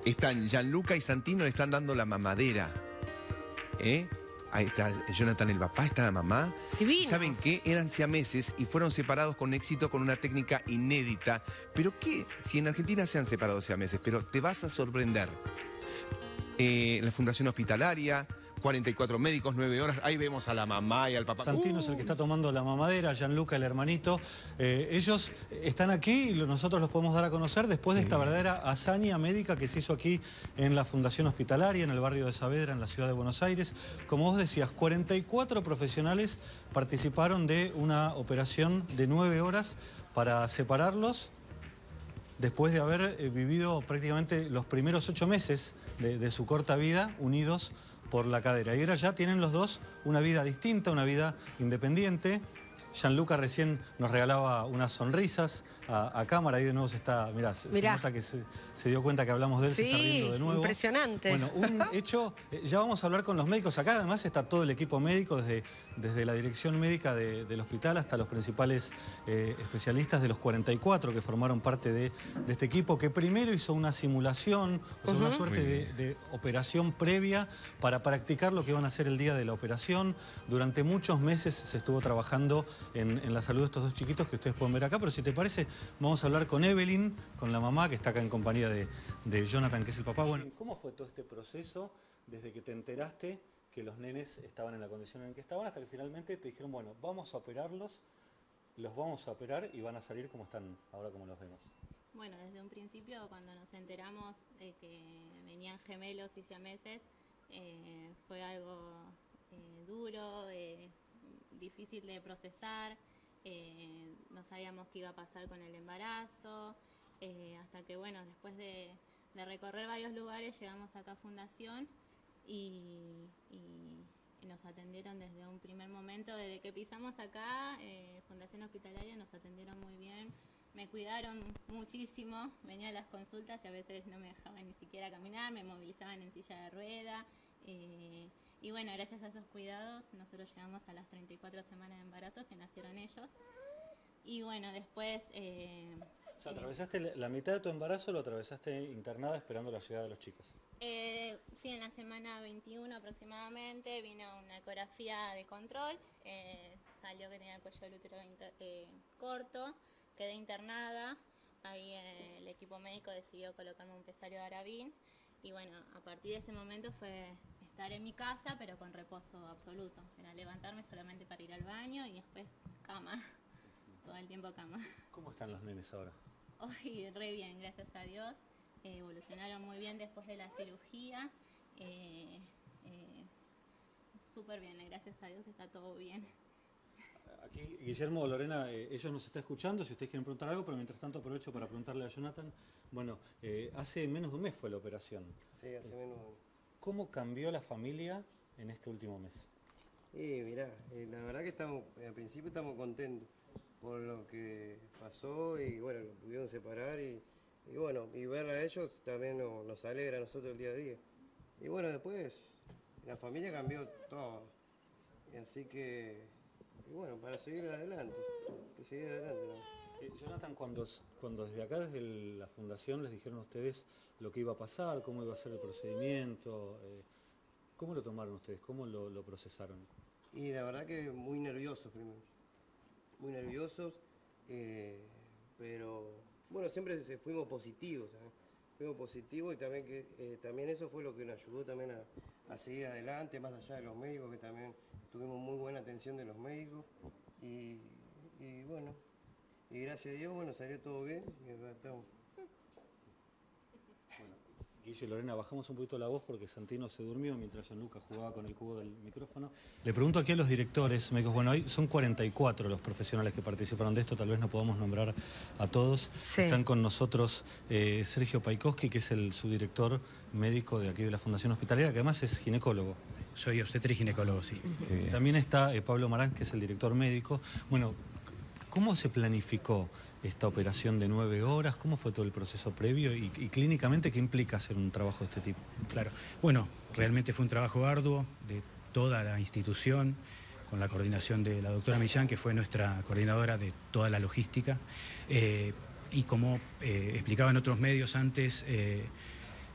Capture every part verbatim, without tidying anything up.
Están Gianluca y Santino, le están dando la mamadera. ¿Eh? Ahí está Jonathan, el papá, está la mamá. Divinos. ¿Saben qué? Eran siameses y fueron separados con éxito con una técnica inédita. ¿Pero qué? Si en Argentina se han separado siameses, pero te vas a sorprender. Eh, la Fundación Hospitalaria, cuarenta y cuatro médicos, nueve horas. Ahí vemos a la mamá y al papá. Santino uh. es el que está tomando la mamadera, Gianluca el hermanito. Eh, ellos están aquí y nosotros los podemos dar a conocer después de esta verdadera hazaña médica que se hizo aquí en la Fundación Hospitalaria, en el barrio de Saavedra, en la ciudad de Buenos Aires. Como vos decías, cuarenta y cuatro profesionales participaron de una operación de nueve horas para separarlos después de haber eh, vivido prácticamente los primeros ocho meses de, de su corta vida unidos por la cadera. Y ahora ya tienen los dos una vida distinta, una vida independiente. Gianluca recién nos regalaba unas sonrisas a, a cámara, ahí de nuevo se está, mirá, se, Mirá. se nota que se, se dio cuenta que hablamos de él, Sí, se está riendo de nuevo. Impresionante. Bueno, un hecho, eh, ya vamos a hablar con los médicos acá, además está todo el equipo médico, desde, desde la dirección médica de, del hospital hasta los principales eh, especialistas de los cuarenta y cuatro que formaron parte de, de este equipo, que primero hizo una simulación, o sea, uh-huh. una suerte de, de operación previa para practicar lo que iban a hacer el día de la operación. Durante muchos meses se estuvo trabajando En, en la salud de estos dos chiquitos que ustedes pueden ver acá, pero si te parece, vamos a hablar con Evelyn, con la mamá, que está acá en compañía de, de Jonathan, que es el papá. Bueno, ¿cómo fue todo este proceso desde que te enteraste que los nenes estaban en la condición en que estaban hasta que finalmente te dijeron, bueno, vamos a operarlos, los vamos a operar y van a salir como están ahora, como los vemos? Bueno, desde un principio, cuando nos enteramos de que venían gemelos y siameses, eh, fue algo eh, duro, eh, difícil de procesar, eh, no sabíamos qué iba a pasar con el embarazo, eh, hasta que bueno, después de, de recorrer varios lugares llegamos acá a Fundación y, y, y nos atendieron desde un primer momento, desde que pisamos acá, eh, Fundación Hospitalaria nos atendieron muy bien, me cuidaron muchísimo, venía a las consultas y a veces no me dejaban ni siquiera caminar, me movilizaban en silla de rueda. Eh, y bueno, gracias a esos cuidados nosotros llegamos a las treinta y cuatro semanas de embarazo que nacieron ellos. Y bueno, después... Eh, o sea, atravesaste eh, la mitad de tu embarazo, lo atravesaste internada esperando la llegada de los chicos. Eh, sí, en la semana veintiuno aproximadamente vino una ecografía de control, eh, salió que tenía el cuello del útero inter, eh, corto, quedé internada, ahí eh, el equipo médico decidió colocarme un pesario de Arabin. Y bueno, a partir de ese momento fue estar en mi casa, pero con reposo absoluto. Era levantarme solamente para ir al baño y después cama, todo el tiempo cama. ¿Cómo están los nenes ahora? Hoy re bien, gracias a Dios. Eh, evolucionaron muy bien después de la cirugía. Eh, eh, Súper bien, gracias a Dios está todo bien. Aquí Guillermo, Lorena, eh, ellos nos está escuchando, si ustedes quieren preguntar algo, pero mientras tanto aprovecho para preguntarle a Jonathan. Bueno, eh, hace menos de un mes fue la operación. Sí, hace menos de un mes. ¿Cómo cambió la familia en este último mes? Y mirá, eh, la verdad que estamos, al principio estamos contentos por lo que pasó y bueno, lo pudieron separar y, y bueno, y ver a ellos también nos, nos alegra a nosotros el día a día. Y bueno, después la familia cambió todo, y así que, y bueno, para seguir adelante, que seguir adelante, ¿no? Eh, Jonathan, cuando, cuando desde acá, desde el, la fundación, les dijeron a ustedes lo que iba a pasar, cómo iba a ser el procedimiento, eh, ¿cómo lo tomaron ustedes? ¿Cómo lo, lo procesaron? Y la verdad que muy nerviosos primero, muy nerviosos, eh, pero bueno, siempre fuimos positivos, ¿sabes? Fuimos positivos y también, que, eh, también eso fue lo que nos ayudó también a, a seguir adelante, más allá de los médicos, que también tuvimos muy buena atención de los médicos y, y bueno, y gracias a Dios, bueno, salió todo bien y estamos. Bueno, Guille y Lorena, bajamos un poquito la voz porque Santino se durmió mientras Gianluca jugaba con el cubo del micrófono. Le pregunto aquí a los directores médicos, bueno, hoy son cuarenta y cuatro los profesionales que participaron de esto, tal vez no podamos nombrar a todos. Sí. Están con nosotros eh, Sergio Paikowski, que es el subdirector médico de aquí de la Fundación Hospitalaria, que además es ginecólogo. Soy obstetra y ginecólogo, sí. Eh, también está eh, Pablo Marán, que es el director médico. Bueno, ¿cómo se planificó esta operación de nueve horas? ¿Cómo fue todo el proceso previo? Y, y clínicamente, ¿qué implica hacer un trabajo de este tipo? Claro. Bueno, realmente fue un trabajo arduo de toda la institución, con la coordinación de la doctora Millán, que fue nuestra coordinadora de toda la logística. Eh, y como eh, explicaba en otros medios antes, eh,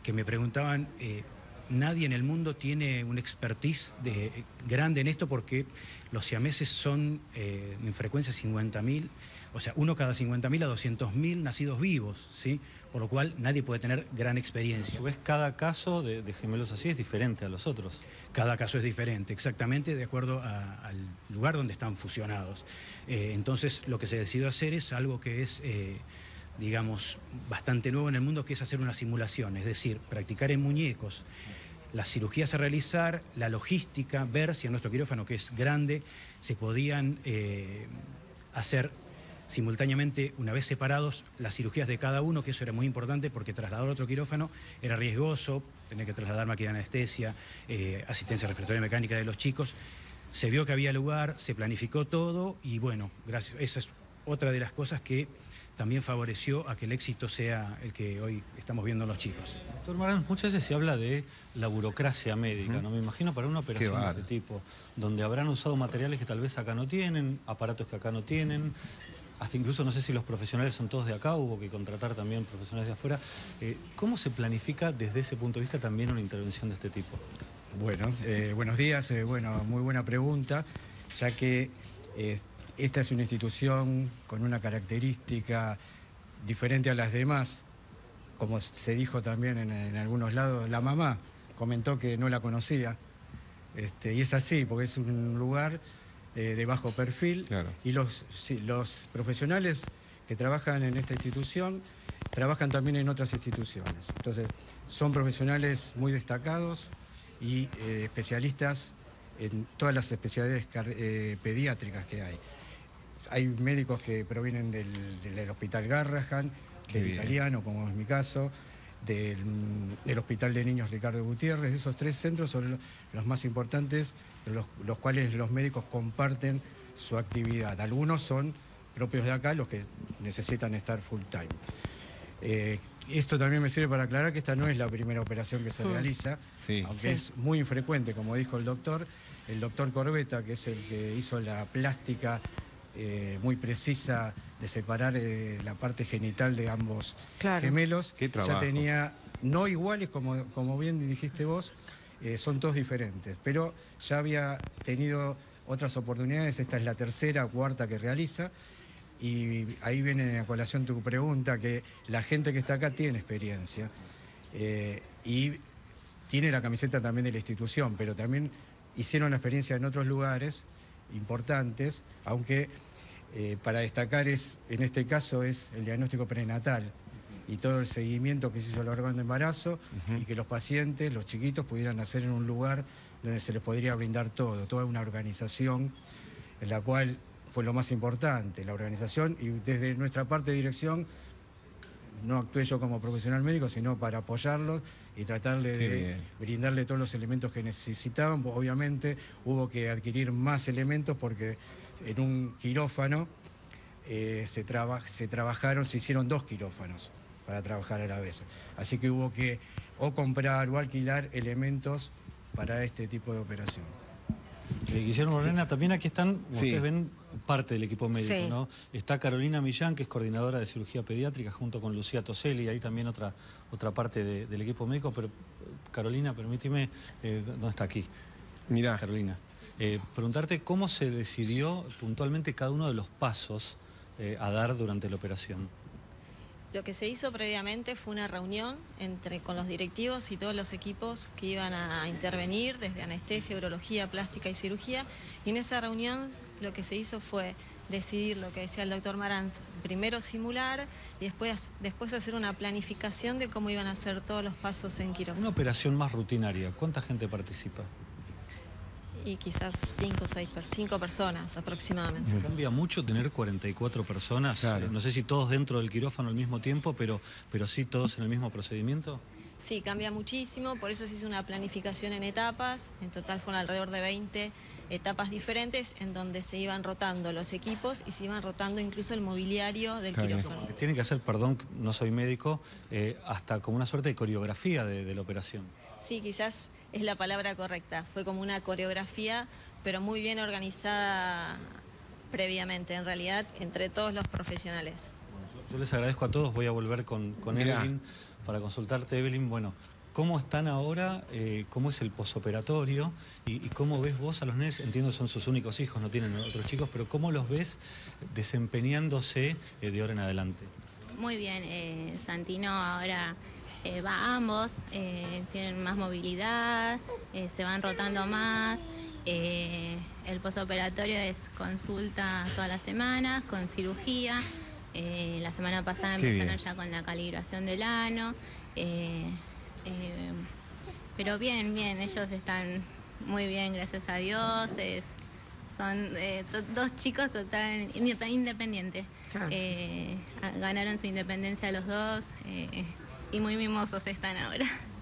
que me preguntaban, eh, nadie en el mundo tiene un expertise de, grande en esto porque los siameses son eh, en frecuencia cincuenta mil, o sea, uno cada cincuenta mil a doscientos mil nacidos vivos, ¿sí? Por lo cual nadie puede tener gran experiencia. A su vez, cada caso de, de gemelos así es diferente a los otros. Cada caso es diferente, exactamente de acuerdo a, al lugar donde están fusionados. Eh, entonces, lo que se decidió hacer es algo que es, eh, digamos, bastante nuevo en el mundo, que es hacer una simulación, es decir, practicar en muñecos las cirugías a realizar, la logística, ver si en nuestro quirófano, que es grande, se podían eh, hacer simultáneamente, una vez separados, las cirugías de cada uno, que eso era muy importante porque trasladar a otro quirófano era riesgoso, tener que trasladar máquina de anestesia, eh, asistencia respiratoria mecánica de los chicos. Se vio que había lugar, se planificó todo y bueno, gracias, esa es otra de las cosas que también favoreció a que el éxito sea el que hoy estamos viendo en los chicos. Doctor Marán, muchas veces se habla de la burocracia médica, ¿Mm? ¿no? Me imagino para una operación de este tipo, donde habrán usado materiales que tal vez acá no tienen, aparatos que acá no tienen, hasta incluso no sé si los profesionales son todos de acá, hubo que contratar también profesionales de afuera. Eh, ¿Cómo se planifica desde ese punto de vista también una intervención de este tipo? Bueno, eh, buenos días, eh, bueno, muy buena pregunta, ya que eh, esta es una institución con una característica diferente a las demás, como se dijo también en, en algunos lados, la mamá comentó que no la conocía, este, y es así, porque es un lugar eh, de bajo perfil, claro. Y los, sí, los profesionales que trabajan en esta institución trabajan también en otras instituciones. Entonces, son profesionales muy destacados y eh, especialistas en todas las especialidades eh, pediátricas que hay. Hay médicos que provienen del, del Hospital Garrahan, Qué del bien. Italiano, como es mi caso, del, del Hospital de Niños Ricardo Gutiérrez. Esos tres centros son los, los más importantes, los, los cuales los médicos comparten su actividad. Algunos son propios de acá, los que necesitan estar full time. Eh, esto también me sirve para aclarar que esta no es la primera operación que se Mm. realiza, Sí. aunque Sí. es muy infrecuente, como dijo el doctor. El doctor Corbetta, que es el que hizo la plástica eh, muy precisa de separar eh, la parte genital de ambos Claro. gemelos, Qué trabajo. ya tenía, no iguales, como, como bien dijiste vos, eh, son todos diferentes, pero ya había tenido otras oportunidades. Esta es la tercera, cuarta que realiza. Y ahí viene a colación tu pregunta, que la gente que está acá tiene experiencia eh, y tiene la camiseta también de la institución, pero también hicieron experiencia en otros lugares importantes, aunque eh, para destacar es, en este caso es el diagnóstico prenatal y todo el seguimiento que se hizo a lo largo del embarazo, Uh-huh. y que los pacientes, los chiquitos, pudieran nacer en un lugar donde se les podría brindar todo, toda una organización en la cual fue lo más importante, la organización, y desde nuestra parte de dirección no actué yo como profesional médico, sino para apoyarlos y tratarle Qué de bien. brindarle todos los elementos que necesitaban. Obviamente hubo que adquirir más elementos porque en un quirófano eh, se, traba, se trabajaron, se hicieron dos quirófanos para trabajar a la vez. Así que hubo que o comprar o alquilar elementos para este tipo de operación. Eh, Guillermo Morena, también aquí están, como Sí. ustedes ven, parte del equipo médico, Sí. ¿no? Está Carolina Millán, que es coordinadora de cirugía pediátrica, junto con Lucía Toselli, ahí también otra, otra parte de- del equipo médico, pero Carolina, permíteme, eh, ¿dónde está aquí? Mirá. Carolina, eh, preguntarte cómo se decidió puntualmente cada uno de los pasos eh, a dar durante la operación. Lo que se hizo previamente fue una reunión entre, con los directivos y todos los equipos que iban a intervenir, desde anestesia, urología, plástica y cirugía. Y en esa reunión lo que se hizo fue decidir lo que decía el doctor Marán, primero simular y después, después hacer una planificación de cómo iban a hacer todos los pasos en quirófano. Una operación más rutinaria, ¿cuánta gente participa? Y quizás cinco o seis, cinco personas aproximadamente. ¿Cambia mucho tener cuarenta y cuatro personas? Claro. Eh, No sé si todos dentro del quirófano al mismo tiempo, pero, pero sí todos en el mismo procedimiento. Sí, cambia muchísimo, por eso se hizo una planificación en etapas, en total fueron alrededor de veinte etapas diferentes en donde se iban rotando los equipos y se iban rotando incluso el mobiliario del Está bien. quirófano. Tiene que hacer, perdón, no soy médico, eh, hasta como una suerte de coreografía de, de la operación. Sí, quizás es la palabra correcta, fue como una coreografía, pero muy bien organizada previamente, en realidad, entre todos los profesionales. Yo les agradezco a todos, voy a volver con, con Mirá. Evelyn para consultarte, Evelyn. Bueno, ¿Cómo están ahora? Eh, ¿Cómo es el posoperatorio? Y, y cómo ves vos a los nenes? Entiendo son sus únicos hijos, no tienen otros chicos, pero ¿cómo los ves desempeñándose eh, de ahora en adelante? Muy bien, eh, Santino ahora eh, va a ambos, eh, tienen más movilidad, eh, se van rotando más. Eh, el posoperatorio es consulta todas las semanas, con cirugía. Eh, la semana pasada Qué empezaron bien. ya con la calibración del ano. Eh, eh, pero bien, bien, ellos están muy bien, gracias a Dios. Es, son eh, to- dos chicos total indep- independientes. Claro. Eh, a- ganaron su independencia los dos eh, y muy mimosos están ahora.